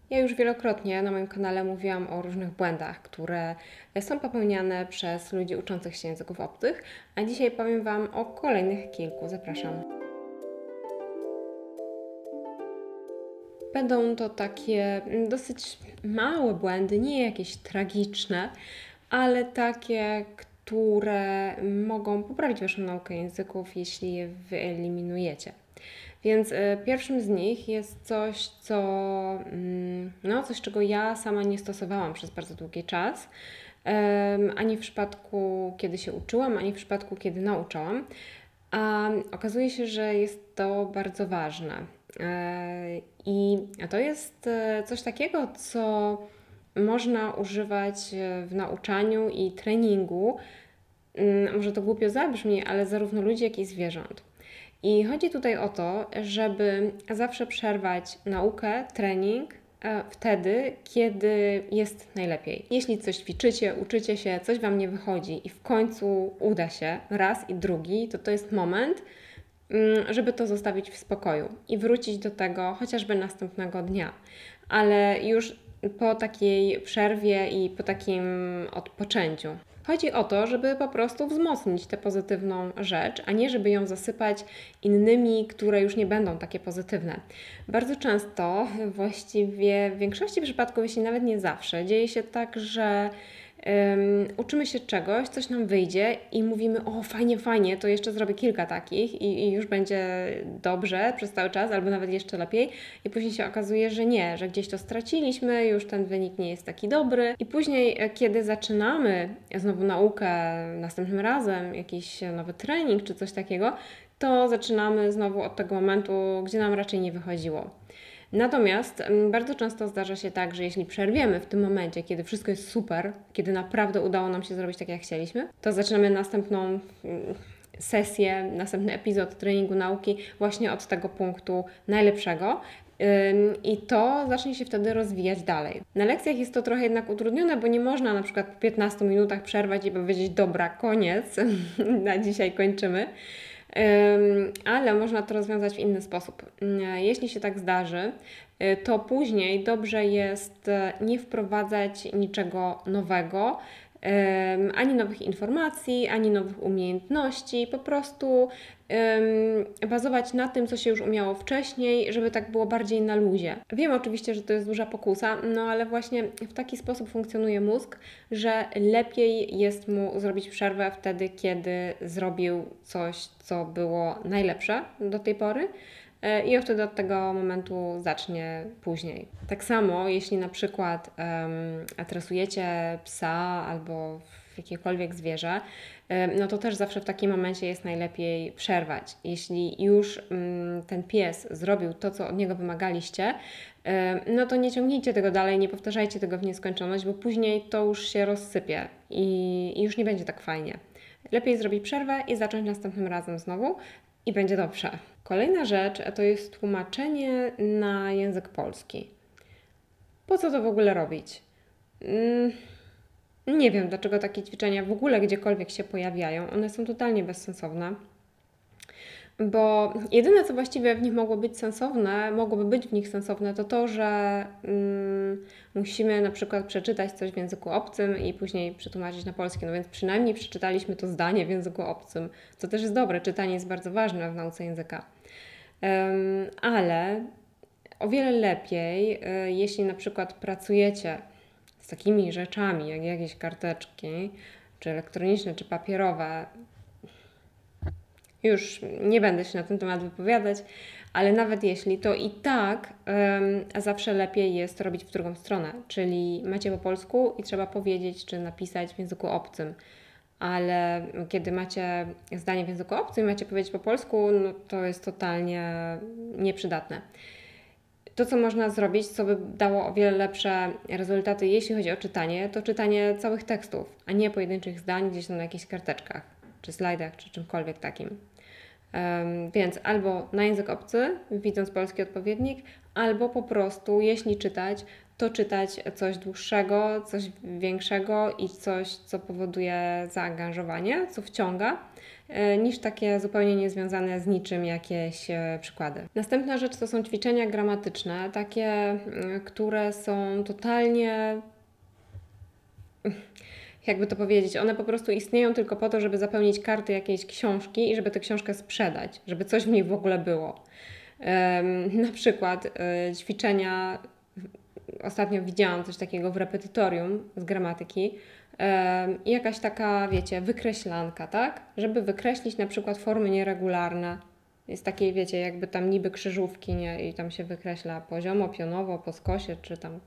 Ja już wielokrotnie na moim kanale mówiłam o różnych błędach, które są popełniane przez ludzi uczących się języków obcych, a dzisiaj powiem Wam o kolejnych kilku. Zapraszam. Będą to takie dosyć małe błędy, nie jakieś tragiczne, ale takie, które mogą poprawić Waszą naukę języków, jeśli je wyeliminujecie. Więc pierwszym z nich jest coś, coś, czego ja sama nie stosowałam przez bardzo długi czas, ani w przypadku, kiedy się uczyłam, ani w przypadku, kiedy nauczałam. A okazuje się, że jest to bardzo ważne. I to jest coś takiego, co można używać w nauczaniu i treningu. Może to głupio zabrzmi, ale zarówno ludzi, jak i zwierząt. I chodzi tutaj o to, żeby zawsze przerwać naukę, trening wtedy, kiedy jest najlepiej. Jeśli coś ćwiczycie, uczycie się, coś Wam nie wychodzi i w końcu uda się raz i drugi, to jest moment, żeby to zostawić w spokoju i wrócić do tego chociażby następnego dnia. Ale już po takiej przerwie i po takim odpoczęciu. Chodzi o to, żeby po prostu wzmocnić tę pozytywną rzecz, a nie żeby ją zasypać innymi, które już nie będą takie pozytywne. Bardzo często, właściwie w większości przypadków, jeśli nawet nie zawsze, dzieje się tak, że uczymy się czegoś, coś nam wyjdzie i mówimy: o, fajnie, fajnie, to jeszcze zrobię kilka takich i już będzie dobrze przez cały czas, albo nawet jeszcze lepiej. I później się okazuje, że nie, że gdzieś to straciliśmy, już ten wynik nie jest taki dobry. I później, kiedy zaczynamy znowu naukę następnym razem, jakiś nowy trening czy coś takiego, to zaczynamy znowu od tego momentu, gdzie nam raczej nie wychodziło. Natomiast bardzo często zdarza się tak, że jeśli przerwiemy w tym momencie, kiedy wszystko jest super, kiedy naprawdę udało nam się zrobić tak, jak chcieliśmy, to zaczynamy następną sesję, następny epizod treningu nauki właśnie od tego punktu najlepszego. I to zacznie się wtedy rozwijać dalej. Na lekcjach jest to trochę jednak utrudnione, bo nie można na przykład po 15 minutach przerwać i powiedzieć: dobra, koniec, na dzisiaj kończymy. Ale można to rozwiązać w inny sposób. Jeśli się tak zdarzy, to później dobrze jest nie wprowadzać niczego nowego, ani nowych informacji, ani nowych umiejętności, po prostu bazować na tym, co się już umiało wcześniej, żeby tak było bardziej na luzie. Wiem oczywiście, że to jest duża pokusa, no ale właśnie w taki sposób funkcjonuje mózg, że lepiej jest mu zrobić przerwę wtedy, kiedy zrobił coś, co było najlepsze do tej pory, i on wtedy od tego momentu zacznie później. Tak samo, jeśli na przykład tresujecie psa albo jakiekolwiek zwierzę, no to też zawsze w takim momencie jest najlepiej przerwać. Jeśli już ten pies zrobił to, co od niego wymagaliście, no to nie ciągnijcie tego dalej, nie powtarzajcie tego w nieskończoność, bo później to już się rozsypie i już nie będzie tak fajnie. Lepiej zrobić przerwę i zacząć następnym razem znowu i będzie dobrze. Kolejna rzecz to jest tłumaczenie na język polski. Po co to w ogóle robić? Nie wiem, dlaczego takie ćwiczenia w ogóle gdziekolwiek się pojawiają. One są totalnie bezsensowne. Bo jedyne, co właściwie w nich mogłoby być w nich sensowne, to to, że musimy na przykład przeczytać coś w języku obcym i później przetłumaczyć na polski. No więc przynajmniej przeczytaliśmy to zdanie w języku obcym, co też jest dobre. Czytanie jest bardzo ważne w nauce języka. Ale o wiele lepiej, jeśli na przykład pracujecie z takimi rzeczami, jak jakieś karteczki, czy elektroniczne, czy papierowe. Już nie będę się na ten temat wypowiadać, ale nawet jeśli, to i tak zawsze lepiej jest robić w drugą stronę, czyli macie po polsku i trzeba powiedzieć czy napisać w języku obcym, ale kiedy macie zdanie w języku obcym i macie powiedzieć po polsku, no to jest totalnie nieprzydatne. To, co można zrobić, co by dało o wiele lepsze rezultaty, jeśli chodzi o czytanie, to czytanie całych tekstów, a nie pojedynczych zdań gdzieś tam na jakichś karteczkach, czy slajdach, czy czymkolwiek takim. Więc albo na język obcy, widząc polski odpowiednik, albo po prostu, jeśli czytać, to czytać coś dłuższego, coś większego i coś, co powoduje zaangażowanie, co wciąga. niż takie zupełnie niezwiązane z niczym jakieś przykłady. Następna rzecz to są ćwiczenia gramatyczne, takie, które są totalnie, jakby to powiedzieć, one po prostu istnieją tylko po to, żeby zapełnić karty jakiejś książki i żeby tę książkę sprzedać, żeby coś w niej w ogóle było. Na przykład ćwiczenia, ostatnio widziałam coś takiego w repetytorium z gramatyki, i jakaś taka, wiecie, wykreślanka, tak? Żeby wykreślić na przykład formy nieregularne. Jest takiej, wiecie, jakby tam niby krzyżówki, nie? I tam się wykreśla poziomo, pionowo, po skosie, czy tam.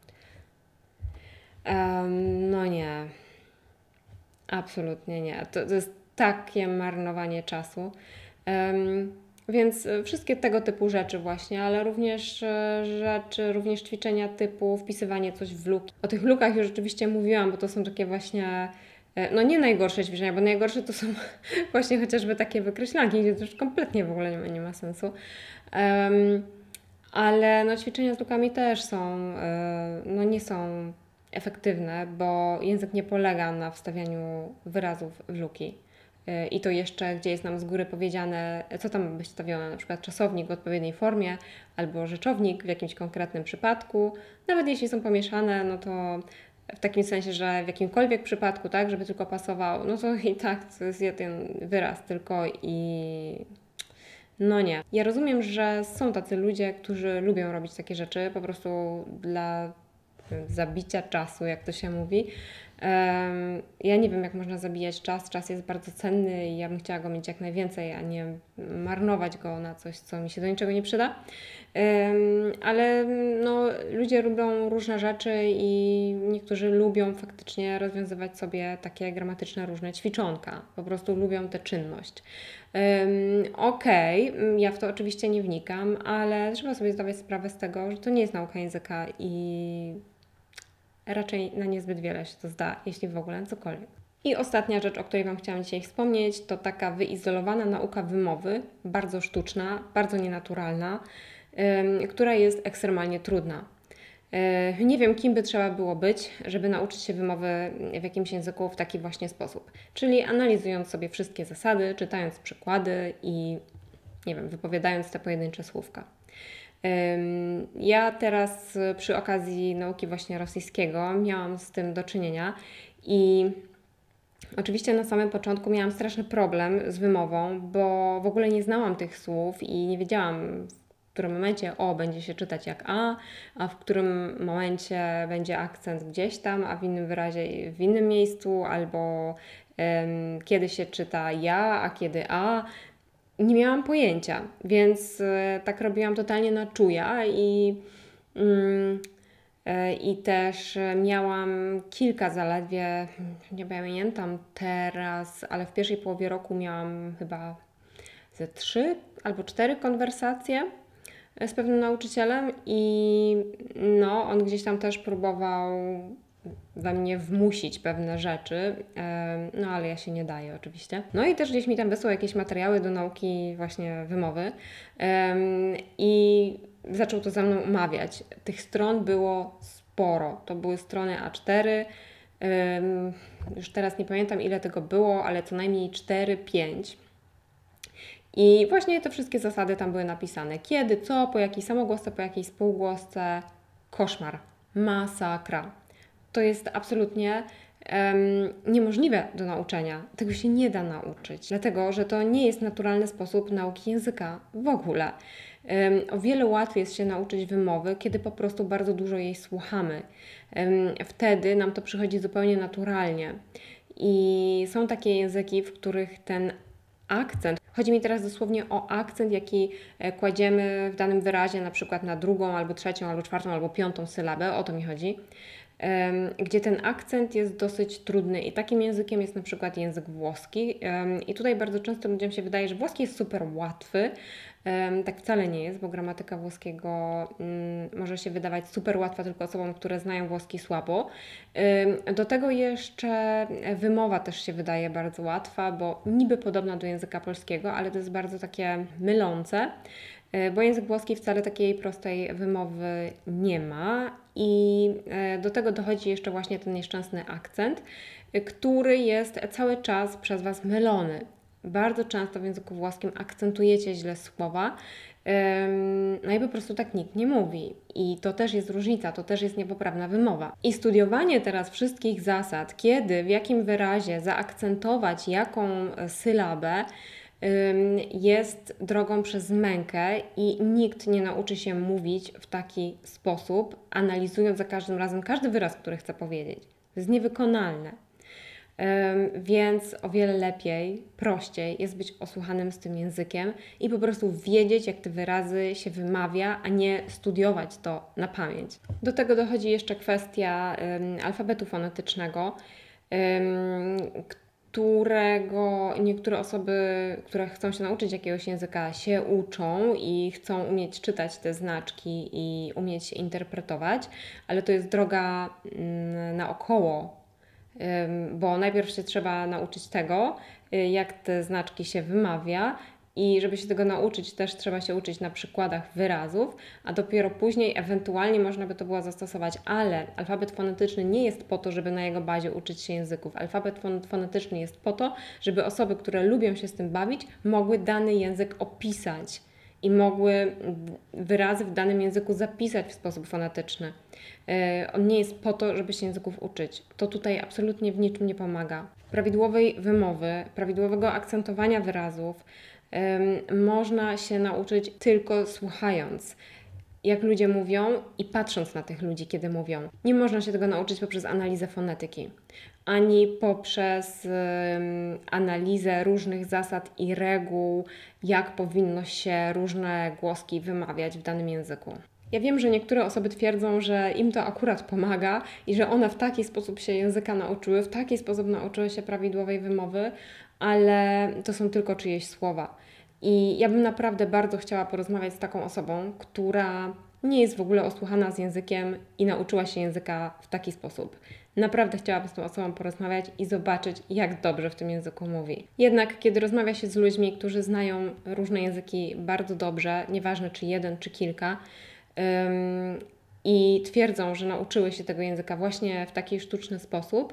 No nie. Absolutnie nie. To jest takie marnowanie czasu. Więc wszystkie tego typu rzeczy właśnie, ale również ćwiczenia typu wpisywanie coś w luki. O tych lukach już rzeczywiście mówiłam, bo to są takie właśnie, no nie najgorsze ćwiczenia, bo najgorsze to są właśnie chociażby takie wykreślanki, gdzie to już kompletnie w ogóle nie ma sensu. Ale no, ćwiczenia z lukami też są, no nie są efektywne, bo język nie polega na wstawianiu wyrazów w luki. I to jeszcze, gdzie jest nam z góry powiedziane, co tam ma być wstawione, na przykład czasownik w odpowiedniej formie albo rzeczownik w jakimś konkretnym przypadku. Nawet jeśli są pomieszane, no to w takim sensie, że w jakimkolwiek przypadku, tak, żeby tylko pasował, no to i tak to jest jeden wyraz tylko i no nie. Ja rozumiem, że są tacy ludzie, którzy lubią robić takie rzeczy po prostu dla zabicia czasu, jak to się mówi. Ja nie wiem, jak można zabijać czas. Czas jest bardzo cenny i ja bym chciała go mieć jak najwięcej, a nie marnować go na coś, co mi się do niczego nie przyda. Ale no, ludzie lubią różne rzeczy i niektórzy lubią faktycznie rozwiązywać sobie takie gramatyczne różne ćwiczonka. Po prostu lubią tę czynność. Okej, ja w to oczywiście nie wnikam, ale trzeba sobie zdawać sprawę z tego, że to nie jest nauka języka i raczej na niezbyt wiele się to zda, jeśli w ogóle cokolwiek. I ostatnia rzecz, o której Wam chciałam dzisiaj wspomnieć, to taka wyizolowana nauka wymowy, bardzo sztuczna, bardzo nienaturalna, która jest ekstremalnie trudna. Nie wiem, kim by trzeba było być, żeby nauczyć się wymowy w jakimś języku w taki właśnie sposób. Czyli analizując sobie wszystkie zasady, czytając przykłady i, nie wiem, wypowiadając te pojedyncze słówka. Ja teraz przy okazji nauki właśnie rosyjskiego miałam z tym do czynienia i oczywiście na samym początku miałam straszny problem z wymową, bo w ogóle nie znałam tych słów i nie wiedziałam, w którym momencie o będzie się czytać jak a w którym momencie będzie akcent gdzieś tam, a w innym wyrazie w innym miejscu, albo kiedy się czyta ja, a kiedy a. Nie miałam pojęcia, więc tak robiłam totalnie na czuja i też miałam kilka zaledwie, nie pamiętam teraz, ale w pierwszej połowie roku miałam chyba ze 3 albo 4 konwersacje z pewnym nauczycielem i no, on gdzieś tam też próbował we mnie wmusić pewne rzeczy, no ale ja się nie daję oczywiście. No i też gdzieś mi tam wysłał jakieś materiały do nauki właśnie wymowy i zaczął to ze mną omawiać. Tych stron było sporo, to były strony A4, już teraz nie pamiętam ile tego było, ale co najmniej 4-5. I właśnie te wszystkie zasady tam były napisane. Kiedy, co, po jakiej samogłosce, po jakiej spółgłosce. Koszmar. Masakra. To jest absolutnie niemożliwe do nauczenia. Tego się nie da nauczyć, dlatego że to nie jest naturalny sposób nauki języka w ogóle. O wiele łatwiej jest się nauczyć wymowy, kiedy po prostu bardzo dużo jej słuchamy. Wtedy nam to przychodzi zupełnie naturalnie. I są takie języki, w których ten akcent, chodzi mi teraz dosłownie o akcent, jaki kładziemy w danym wyrazie, na przykład na drugą, albo trzecią, albo czwartą, albo piątą sylabę, o to mi chodzi, gdzie ten akcent jest dosyć trudny i takim językiem jest na przykład język włoski i tutaj bardzo często ludziom się wydaje, że włoski jest super łatwy. Tak wcale nie jest, bo gramatyka włoskiego może się wydawać super łatwa tylko osobom, które znają włoski słabo. Do tego jeszcze wymowa też się wydaje bardzo łatwa, bo niby podobna do języka polskiego, ale to jest bardzo takie mylące, bo język włoski wcale takiej prostej wymowy nie ma i do tego dochodzi jeszcze właśnie ten nieszczęsny akcent, który jest cały czas przez Was mylony. Bardzo często w języku włoskim akcentujecie źle słowa, no i po prostu tak nikt nie mówi. I to też jest różnica, to też jest niepoprawna wymowa. I studiowanie teraz wszystkich zasad, kiedy, w jakim wyrazie zaakcentować jaką sylabę, jest drogą przez mękę i nikt nie nauczy się mówić w taki sposób, analizując za każdym razem każdy wyraz, który chce powiedzieć. To jest niewykonalne. Więc o wiele lepiej, prościej jest być osłuchanym z tym językiem i po prostu wiedzieć, jak te wyrazy się wymawia, a nie studiować to na pamięć. Do tego dochodzi jeszcze kwestia alfabetu fonetycznego, którego niektóre osoby, które chcą się nauczyć jakiegoś języka, się uczą i chcą umieć czytać te znaczki i umieć się interpretować, ale to jest droga naokoło, bo najpierw się trzeba nauczyć tego, jak te znaczki się wymawia i żeby się tego nauczyć, też trzeba się uczyć na przykładach wyrazów, a dopiero później ewentualnie można by to było zastosować, ale alfabet fonetyczny nie jest po to, żeby na jego bazie uczyć się języków. Alfabet fonetyczny jest po to, żeby osoby, które lubią się z tym bawić, mogły dany język opisać i mogły wyrazy w danym języku zapisać w sposób fonetyczny. On nie jest po to, żeby się języków uczyć. To tutaj absolutnie w niczym nie pomaga. Prawidłowej wymowy, prawidłowego akcentowania wyrazów można się nauczyć tylko słuchając, jak ludzie mówią i patrząc na tych ludzi, kiedy mówią. Nie można się tego nauczyć poprzez analizę fonetyki, ani poprzez analizę różnych zasad i reguł, jak powinno się różne głoski wymawiać w danym języku. Ja wiem, że niektóre osoby twierdzą, że im to akurat pomaga i że one w taki sposób się języka nauczyły, w taki sposób nauczyły się prawidłowej wymowy, ale to są tylko czyjeś słowa. I ja bym naprawdę bardzo chciała porozmawiać z taką osobą, która nie jest w ogóle osłuchana z językiem i nauczyła się języka w taki sposób. Naprawdę chciałabym z tą osobą porozmawiać i zobaczyć, jak dobrze w tym języku mówi. Jednak kiedy rozmawia się z ludźmi, którzy znają różne języki bardzo dobrze, nieważne czy jeden, czy kilka, i twierdzą, że nauczyły się tego języka właśnie w taki sztuczny sposób,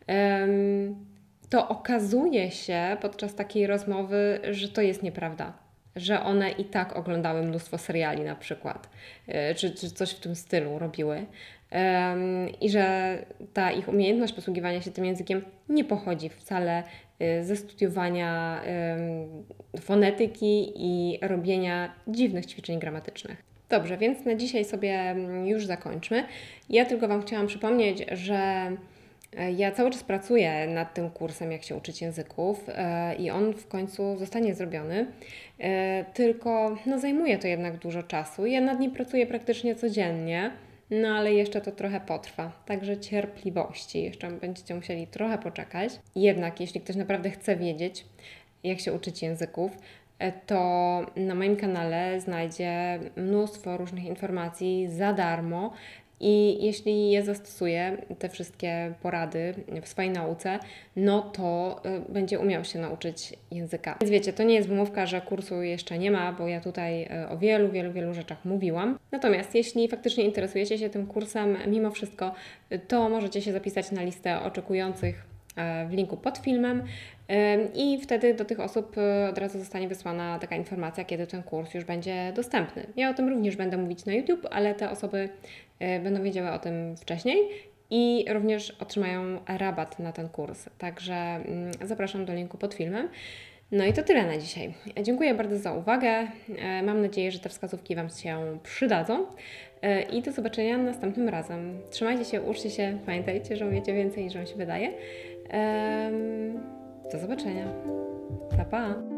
to okazuje się podczas takiej rozmowy, że to jest nieprawda. Że one i tak oglądały mnóstwo seriali na przykład, czy coś w tym stylu robiły. I że ta ich umiejętność posługiwania się tym językiem nie pochodzi wcale ze studiowania fonetyki i robienia dziwnych ćwiczeń gramatycznych. Dobrze, więc na dzisiaj sobie już zakończmy. Ja tylko Wam chciałam przypomnieć, że ja cały czas pracuję nad tym kursem, jak się uczyć języków i on w końcu zostanie zrobiony, tylko zajmuje to jednak dużo czasu. Ja nad nim pracuję praktycznie codziennie, no ale jeszcze to trochę potrwa, także cierpliwości, jeszcze będziecie musieli trochę poczekać. Jednak jeśli ktoś naprawdę chce wiedzieć, jak się uczyć języków, to na moim kanale znajdzie mnóstwo różnych informacji za darmo i jeśli je zastosuje, te wszystkie porady w swojej nauce, no to będzie umiał się nauczyć języka. Więc wiecie, to nie jest wymówka, że kursu jeszcze nie ma, bo ja tutaj o wielu rzeczach mówiłam. Natomiast jeśli faktycznie interesujecie się tym kursem, mimo wszystko, to możecie się zapisać na listę oczekujących w linku pod filmem i wtedy do tych osób od razu zostanie wysłana taka informacja, kiedy ten kurs już będzie dostępny. Ja o tym również będę mówić na YouTube, ale te osoby będą wiedziały o tym wcześniej i również otrzymają rabat na ten kurs. Także zapraszam do linku pod filmem. No i to tyle na dzisiaj. Dziękuję bardzo za uwagę. Mam nadzieję, że te wskazówki Wam się przydadzą i do zobaczenia następnym razem. Trzymajcie się, uczcie się, pamiętajcie, że umiecie więcej niż Wam się wydaje. Do zobaczenia. Pa, pa!